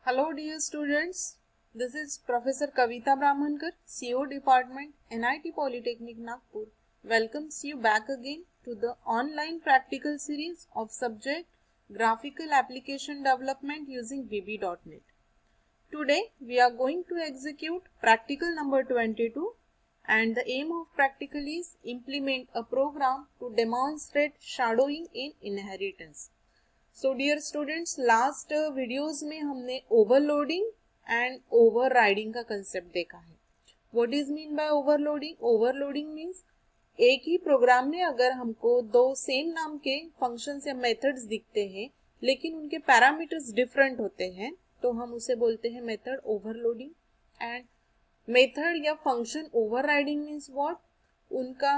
Hello dear students, this is Professor Kavita Brahmankar, CO Department, NIT Polytechnic Nagpur. Welcomes you back again to the online practical series of subject Graphical Application Development using VB.NET. Today we are going to execute practical number 22 and the aim of practical is implement a program to demonstrate shadowing in inheritance. So dear students last videos में हमने overloading and overriding का concept देखा है. What is mean by overloading? Overloading means एक ही programme में अगर हमको दो सेम नाम के फंक्शंस या मेथड्स दिखते हैं लेकिन उनके पैरामीटर्स डिफरेंट होते हैं तो हम उसे बोलते हैं मेथड ओवरलोडिंग. एंड मेथड या फंक्शन ओवरराइडिंग मीन्स व्हाट? उनका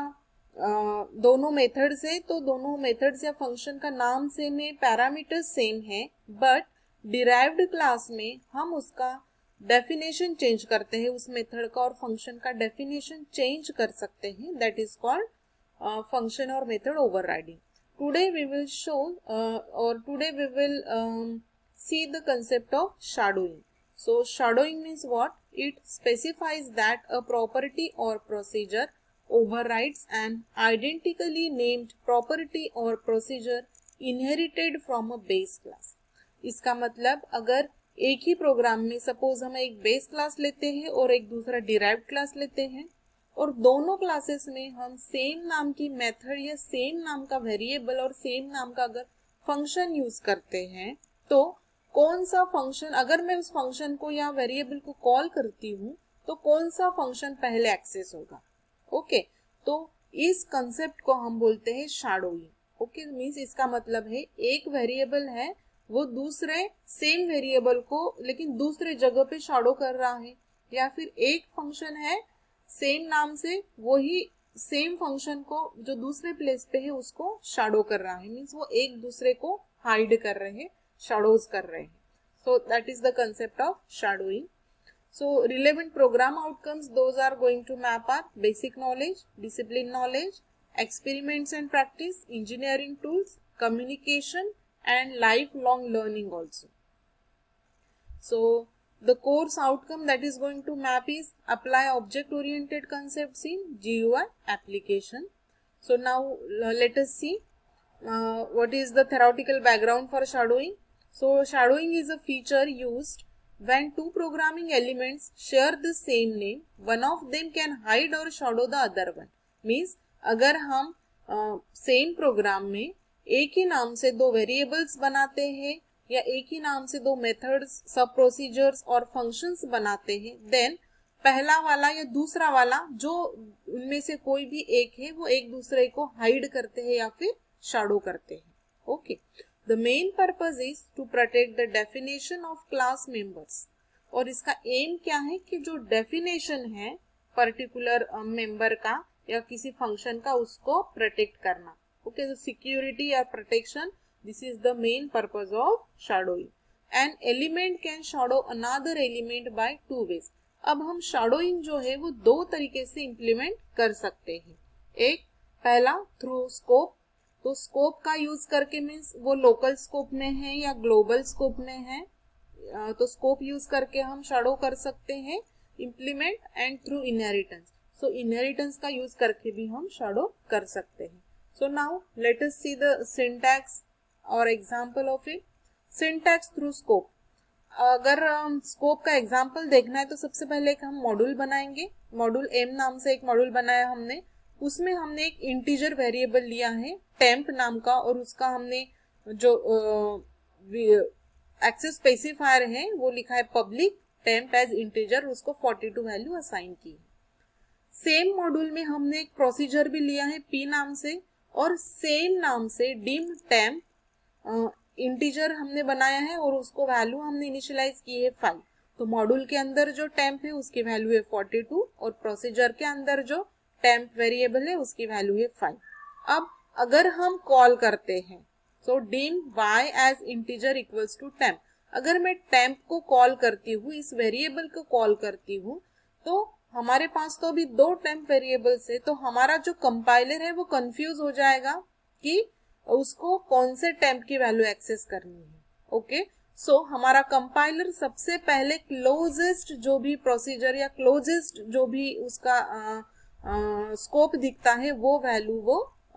दोनों मेथड्स है तो दोनों मेथड्स या फंक्शन का नाम सेम है, पैरामीटर्स सेम है, बट डिराइव्ड क्लास में हम उसका डेफिनेशन चेंज करते हैं, उस मेथड का और फंक्शन का डेफिनेशन चेंज कर सकते हैं. दैट इज कॉल्ड फंक्शन और method overriding. Today we will show और today we will see the concept of shadowing. So shadowing means what? It specifies that a property or procedure overrides an identically named property or procedure inherited from a base class. इसका मतलब अगर एक ही programme में suppose हम एक base class लेते हैं और एक दूसरा डिराइव्ड क्लास लेते हैं और दोनों क्लासेस में हम सेम नाम की मेथड या सेम नाम का वेरिएबल और सेम नाम का अगर फंक्शन यूज करते हैं तो कौन सा फंक्शन, अगर मैं उस फंक्शन को या वेरिएबल को कॉल करती हूँ तो कौन सा फंक्शन पहले एक्सेस होगा. ओके तो इस कंसेप्ट को हम बोलते हैं शैडोइंग. ओके मींस इसका मतलब है एक वेरिएबल है वो दूसरे सेम वेरिएबल को लेकिन दूसरे जगह पे शैडो कर रहा है, या फिर एक फंक्शन है सेम नाम से वही सेम फंक्शन को जो दूसरे प्लेस पे है उसको शैडो कर रहा है. मींस वो एक दूसरे को हाइड कर रहे हैं, शैडोज कर रहे हैं. So that is the concept of shadowing. So relevant program outcomes, those are going to map our basic knowledge, discipline knowledge, experiments and practice, engineering tools, communication and lifelong learning also. So the course outcome that is going to map is apply object oriented concepts in GUI application. So now let us see what is the theoretical background for shadowing. So shadowing is a feature used when two programming elements share the same name, one of them can hide or shadow the other one. Means अगर हम same programme में एक ही नाम से दो variables बनाते हैं या एक ही नाम से दो मेथड्स, सब प्रोसीजर्स और फंक्शंस बनाते हैं, देन पहला वाला या दूसरा वाला जो उनमें से कोई भी एक है वो एक दूसरे को हाइड करते हैं या फिर शैडो करते हैं. Okay The main purpose is to protect the definition of class members. और इसका एम क्या है कि जो डेफिनेशन है पर्टिकुलर मेंबर का या किसी फंक्शन का उसको प्रोटेक्ट करना. ओके तो सिक्योरिटी या protection, this is the main purpose of shadowing. An element can shadow another element by two ways. अब हम शैडोइंग जो है वो दो तरीके से इम्प्लीमेंट कर सकते हैं. एक पहला थ्रू स्कोप. तो स्कोप का यूज करके मीन्स वो लोकल स्कोप में है या ग्लोबल स्कोप में है, तो स्कोप यूज करके हम शैडो कर सकते हैं implement. And through inheritance, so inheritance का यूज करके भी हम शैडो कर सकते हैं. So now let us see the syntax और example of it. Syntax through scope. अगर स्कोप का एग्जांपल देखना है तो सबसे पहले एक हम मॉड्यूल बनाएंगे. मॉड्यूल एम नाम से एक मॉड्यूल बनाया हमने. उसमें हमने एक इंटीजर वेरिएबल लिया है टेम्प नाम का और उसका हमने जो एक्सेस स्पेसिफायर है वो लिखा है पब्लिक टेम्प एज इंटीजर, उसको 42 वैल्यू असाइन की है. सेम मॉड्यूल में हमने एक प्रोसीजर भी लिया है पी नाम से और सेम नाम से डिम टेम्प इंटीजर हमने बनाया है और उसको वैल्यू हमने इनिशियलाइज की है 5. तो मॉड्यूल के अंदर जो टेम्प है उसकी वैल्यू है 42 और प्रोसीजर के अंदर जो टेम्प वेरिएबल है उसकी वैल्यू है 5. अब अगर हम कॉल करते हैं so dim y as integer equals to temp. अगर मैं टेम्प को कॉल करती हूँ, इस वेरिएबल को कॉल करती हूँ, तो हमारे पास तो अभी दो टेम्प वेरिएबल्स है, तो हमारा जो कंपाइलर है वो कंफ्यूज हो जाएगा कि उसको कौन से टेम्प की वैल्यू एक्सेस करनी है. ओके हमारा कंपाइलर सबसे पहले क्लोजेस्ट जो भी प्रोसीजर या क्लोजेस्ट जो भी उसका स्कोप दिखता है वो वैल्यू वो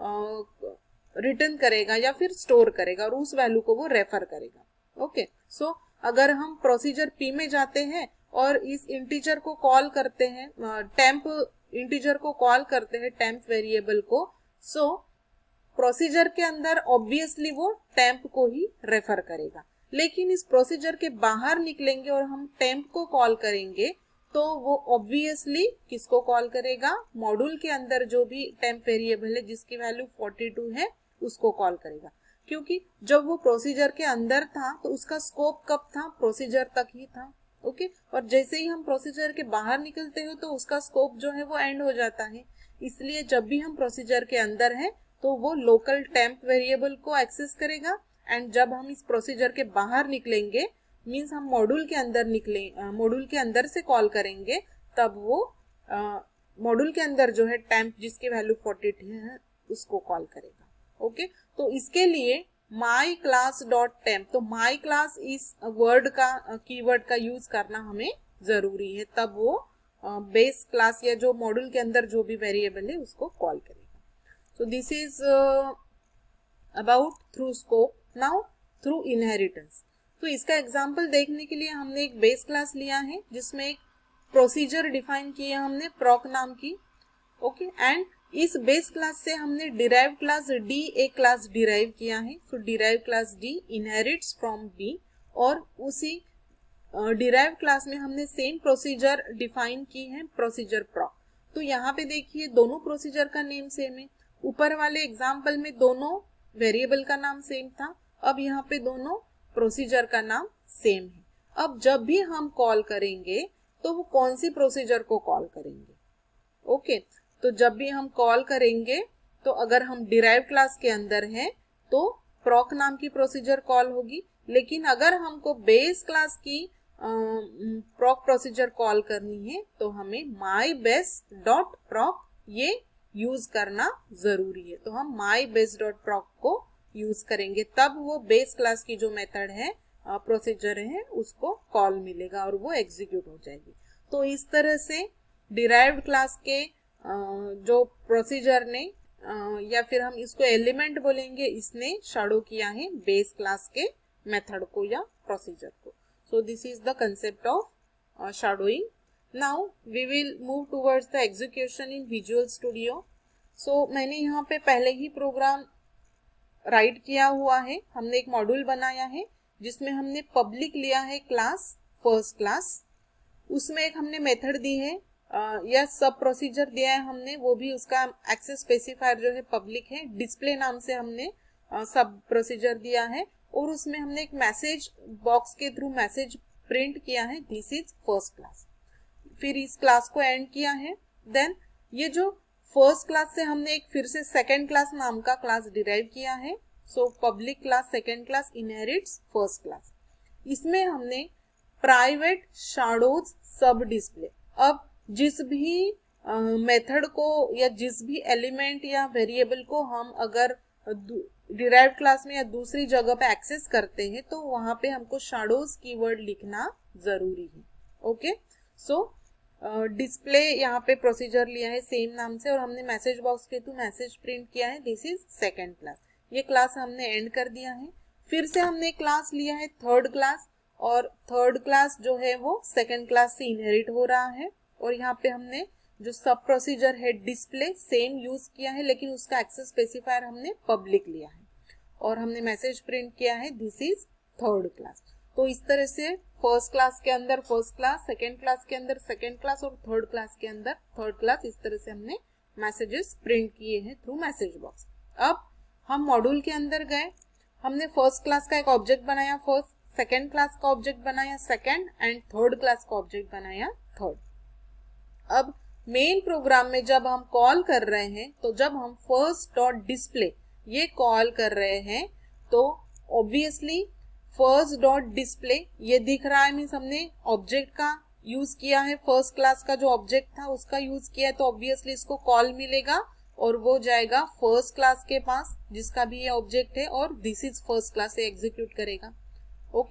रिटर्न करेगा या फिर स्टोर करेगा और उस वैल्यू को वो रेफर करेगा। ओके, सो अगर हम प्रोसीजर पी में जाते हैं और इस इंटीजर को कॉल करते हैं, टेम्प इंटीजर को कॉल करते हैं, टेम्प वेरिएबल को, सो प्रोसीजर के अंदर ऑब्वियसली वो टेम्प को ही रेफर करेगा। लेकिन इस प्रोसीजर के बाहर निकलेंगे और हम टेम्प को कॉल करेंगे तो वो ऑब्वियसली किसको कॉल करेगा, मॉड्यूल के अंदर जो भी टेम्प वेरिएबल है जिसकी वैल्यू 42 है उसको कॉल करेगा। क्योंकि जब वो प्रोसीजर के अंदर था तो उसका स्कोप कब था, प्रोसीजर तक ही था। ओके, और जैसे ही हम प्रोसीजर के बाहर निकलते हो तो उसका स्कोप जो है वो एंड हो जाता है। इसलिए जब भी हम प्रोसीजर के अंदर हैं तो वो लोकल टेम्प वेरिएबल को एक्सेस करेगा, एंड जब हम इस प्रोसीजर के बाहर निकलेंगे मीन्स हम मॉड्यूल के अंदर मॉड्यूल के अंदर से कॉल करेंगे, तब वो मॉड्यूल के अंदर जो है टेम्प जिसकी वैल्यू 42 है उसको कॉल करेगा। ओके, तो इसके लिए माई क्लास डॉट टेम्प, तो माई क्लास इस वर्ड का कीवर्ड का यूज करना हमें जरूरी है, तब वो बेस क्लास या जो मॉड्यूल के अंदर जो भी वेरिएबल है उसको कॉल करेगा। So this is about through scope. Now through inheritance, तो इसका एग्जांपल देखने के लिए हमने एक बेस क्लास लिया है जिसमें एक प्रोसीजर डिफाइन किया हमने प्रॉक नाम की। ओके, एंड इस बेस क्लास से हमने डिराइव्ड क्लास डी एक क्लास डिराइव किया है। So derived class D inherits from B, और उसी डिराइव्ड क्लास में हमने सेम प्रोसीजर डिफाइन की है, प्रोसीजर प्रॉक। तो यहाँ पे देखिए दोनों प्रोसीजर का नेम सेम है। ऊपर वाले एग्जाम्पल में दोनों वेरिएबल का नाम सेम था, अब यहाँ पे दोनों प्रोसीजर का नाम सेम है। अब जब भी हम कॉल करेंगे तो वो कौन सी प्रोसीजर को कॉल करेंगे। ओके, तो जब भी हम कॉल करेंगे तो अगर हम डिराइव क्लास के अंदर हैं तो प्रॉक नाम की प्रोसीजर कॉल होगी, लेकिन अगर हमको बेस क्लास की प्रॉक प्रोसीजर कॉल करनी है तो हमें माई बेस डॉट प्रॉक ये यूज करना जरूरी है। तो हम माई बेस डॉट प्रॉक को यूज करेंगे, तब वो बेस क्लास की जो मेथड है प्रोसीजर है उसको कॉल मिलेगा और वो एग्जीक्यूट हो जाएगी। तो इस तरह से डिराइव्ड क्लास के जो प्रोसीजर ने या फिर हम इसको एलिमेंट बोलेंगे, इसने शैडो किया है बेस क्लास के मेथड को या प्रोसीजर को। So this is the concept of shadowing. Now we will move towards the execution in visual studio. सो मैंने यहाँ पे पहले ही प्रोग्राम राइट किया हुआ है, हमने एक मॉड्यूल बनाया है जिसमें हमने पब्लिक लिया है क्लास फर्स्ट क्लास, उसमें एक हमने मेथड दी है या सब प्रोसीजर दिया है हमने, वो भी उसका एक्सेस स्पेसिफायर जो है पब्लिक है, डिस्प्ले नाम से हमने सब प्रोसीजर दिया है, और उसमें हमने एक मैसेज बॉक्स के थ्रू मैसेज प्रिंट किया है, दिस इज फर्स्ट क्लास। फिर इस क्लास को एंड किया है। देन ये जो फर्स्ट क्लास से हमने एक फिर से सेकेंड क्लास नाम का क्लास डिराइव किया है। So public class second class inherits first class, इसमें हमने प्राइवेट शैडोज सब डिस्प्ले, अब जिस भी मेथड को या जिस भी एलिमेंट या वेरिएबल को हम अगर डिराइव्ड क्लास में या दूसरी जगह पे एक्सेस करते हैं तो वहां पे हमको शैडोज कीवर्ड लिखना जरूरी है। ओके, सो डिस्प्ले यहाँ पे प्रोसीजर लिया है सेम नाम से, और हमने मैसेज बॉक्स के थ्रू मैसेज प्रिंट किया है, दिस इज सेकेंड क्लास। ये क्लास हमने एंड कर दिया है। फिर से हमने क्लास लिया है थर्ड क्लास, और थर्ड क्लास जो है वो सेकेंड क्लास से इनहेरिट हो रहा है, और यहाँ पे हमने जो सब प्रोसीजर है डिस्प्ले सेम यूज किया है, लेकिन उसका एक्सेस स्पेसिफायर हमने पब्लिक लिया है, और हमने मैसेज प्रिंट किया है, दिस इज थर्ड क्लास। तो इस तरह से फर्स्ट क्लास के अंदर फर्स्ट क्लास, सेकेंड क्लास के अंदर सेकेंड क्लास, और थर्ड क्लास के अंदर थर्ड क्लास, इस तरह से हमने मैसेजेस प्रिंट किए हैं थ्रू मैसेज बॉक्स। अब हम मॉड्यूल के अंदर गए, हमने फर्स्ट क्लास का एक ऑब्जेक्ट बनाया फर्स्ट, सेकेंड क्लास का ऑब्जेक्ट बनाया सेकेंड, एंड थर्ड क्लास का ऑब्जेक्ट बनाया थर्ड। अब मेन प्रोग्राम में जब हम कॉल कर रहे हैं तो जब हम फर्स्ट डॉट डिस्प्ले ये कॉल कर रहे हैं तो ऑब्वियसली फर्स्ट डॉट डिस्प्ले ये दिख रहा है, मीन्स हमने ऑब्जेक्ट का यूज किया है, फर्स्ट क्लास का जो ऑब्जेक्ट था उसका यूज किया है, तो ऑब्वियसली इसको कॉल मिलेगा और वो जाएगा फर्स्ट क्लास के पास जिसका भी ये ऑब्जेक्ट है, और दिस इज फर्स्ट क्लास से एग्जीक्यूट करेगा। ओके,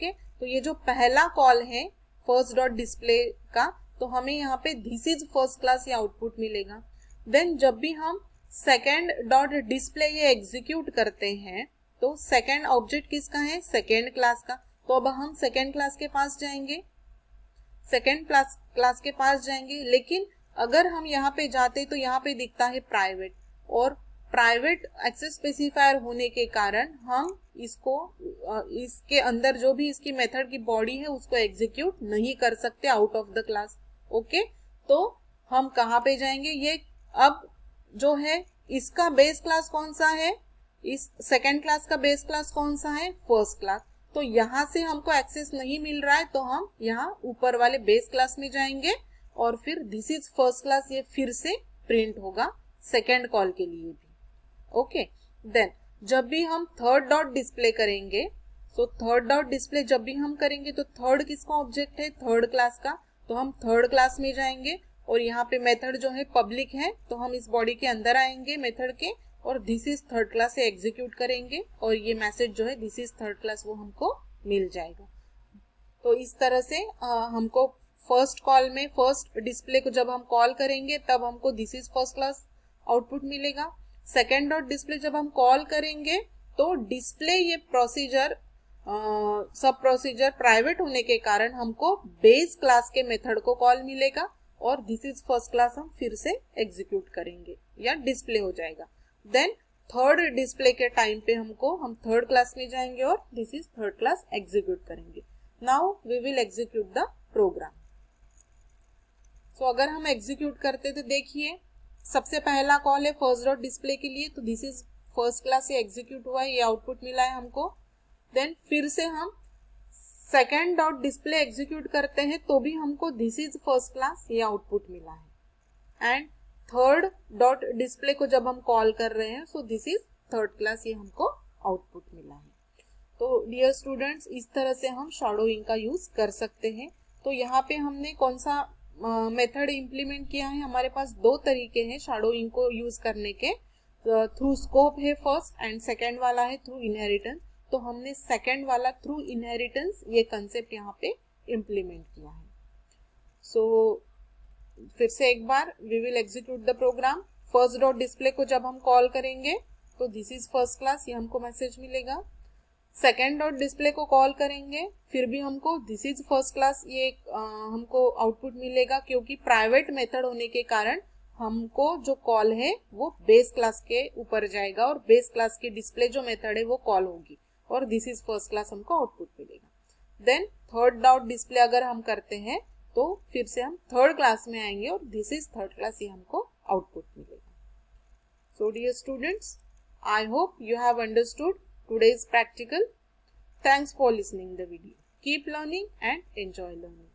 तो ये जो पहला कॉल है फर्स्ट डॉट डिस्प्ले का, तो हमें यहाँ पे दिस इज फर्स्ट क्लास ये आउटपुट मिलेगा। देन जब भी हम सेकेंड डॉट डिस्प्ले ये एग्जीक्यूट करते हैं तो सेकेंड ऑब्जेक्ट किसका है, सेकेंड क्लास का। तो अब हम सेकेंड क्लास के पास जाएंगे, सेकेंड क्लास के पास जाएंगे, लेकिन अगर हम यहाँ पे जाते तो यहाँ पे दिखता है प्राइवेट, और प्राइवेट एक्सेस स्पेसिफायर होने के कारण हम इसको इसके अंदर जो भी इसकी मेथड की बॉडी है उसको एग्जीक्यूट नहीं कर सकते out of the class. Okay, तो हम कहाँ पे जाएंगे, ये अब जो है इसका बेस क्लास कौन सा है, इस सेकेंड क्लास का बेस क्लास कौन सा है, फर्स्ट क्लास। तो यहाँ से हमको एक्सेस नहीं मिल रहा है तो हम यहाँ ऊपर वाले बेस क्लास में जाएंगे और फिर दिस इज फर्स्ट क्लास ये फिर से प्रिंट होगा सेकेंड कॉल के लिए भी। ओके, देन जब भी हम थर्ड डॉट डिस्प्ले करेंगे, सो थर्ड डॉट डिस्प्ले जब भी हम करेंगे तो थर्ड किसका ऑब्जेक्ट है, थर्ड क्लास का। तो हम थर्ड क्लास में जाएंगे और यहाँ पे मेथड जो है पब्लिक है, तो हम इस बॉडी के अंदर आएंगे मेथड के और दिस इज थर्ड क्लास से एग्जीक्यूट करेंगे और ये मैसेज जो है दिस इज थर्ड क्लास वो हमको मिल जाएगा। तो इस तरह से हमको फर्स्ट कॉल में फर्स्ट डिस्प्ले को जब हम कॉल करेंगे तब हमको this is first class output मिलेगा। सेकेंड डॉट डिस्प्ले जब हम कॉल करेंगे तो डिस्प्ले ये प्रोसीजर सब प्रोसीजर प्राइवेट होने के कारण हमको बेस क्लास के मेथड को कॉल मिलेगा और दिस इज फर्स्ट क्लास हम फिर से एग्जीक्यूट करेंगे या डिस्प्ले हो जाएगा। देन थर्ड डिस्प्ले के टाइम पे हम थर्ड क्लास में जाएंगे और this is third class execute करेंगे। Now we will execute the program. So अगर हम एग्जीक्यूट करते तो देखिए सबसे पहला कॉल है फर्स्ट डॉट डिस्प्ले के लिए, तो दिस इज फर्स्ट क्लास ये एग्जीक्यूट हुआ है, ये आउटपुट मिला है हमको। देन फिर से हम सेकेंड डॉट डिस्प्ले एग्जीक्यूट करते हैं तो भी हमको दिस इज फर्स्ट क्लास ये आउटपुट मिला है। एंड थर्ड डॉट डिस्प्ले को जब हम कॉल कर रहे हैं so this is third class ये हमको आउटपुट मिला है। तो डियर स्टूडेंट्स, इस तरह से हम शैडोइंग का यूज कर सकते हैं। तो यहाँ पे हमने कौन सा मेथड इंप्लीमेंट किया है, हमारे पास दो तरीके हैं शैडोइंग को यूज करने के, थ्रू स्कोप है फर्स्ट एंड सेकेंड वाला है थ्रू इनहेरिटेंस। तो हमने सेकेंड वाला थ्रू इनहेरिटेंस ये कंसेप्ट यहाँ पे इम्प्लीमेंट किया है। सो फिर से एक बार we will execute the program. First dot display को जब हम कॉल करेंगे तो दिस इज फर्स्ट क्लास ये हमको मैसेज मिलेगा। सेकेंड डॉट डिस्प्ले को कॉल करेंगे फिर भी हमको दिस इज फर्स्ट क्लास ये हमको आउटपुट मिलेगा, क्योंकि प्राइवेट मेथड होने के कारण हमको जो कॉल है वो बेस क्लास के ऊपर जाएगा और बेस क्लास की डिस्प्ले जो मेथड है वो कॉल होगी और दिस इज फर्स्ट क्लास हमको आउटपुट मिलेगा। देन थर्ड डॉट डिस्प्ले अगर हम करते हैं तो फिर से हम थर्ड क्लास में आएंगे और दिस इज थर्ड क्लास ये हमको आउटपुट मिलेगा। So dear students, I hope you have understood today's practical. Thanks for listening the video. Keep learning and enjoy learning.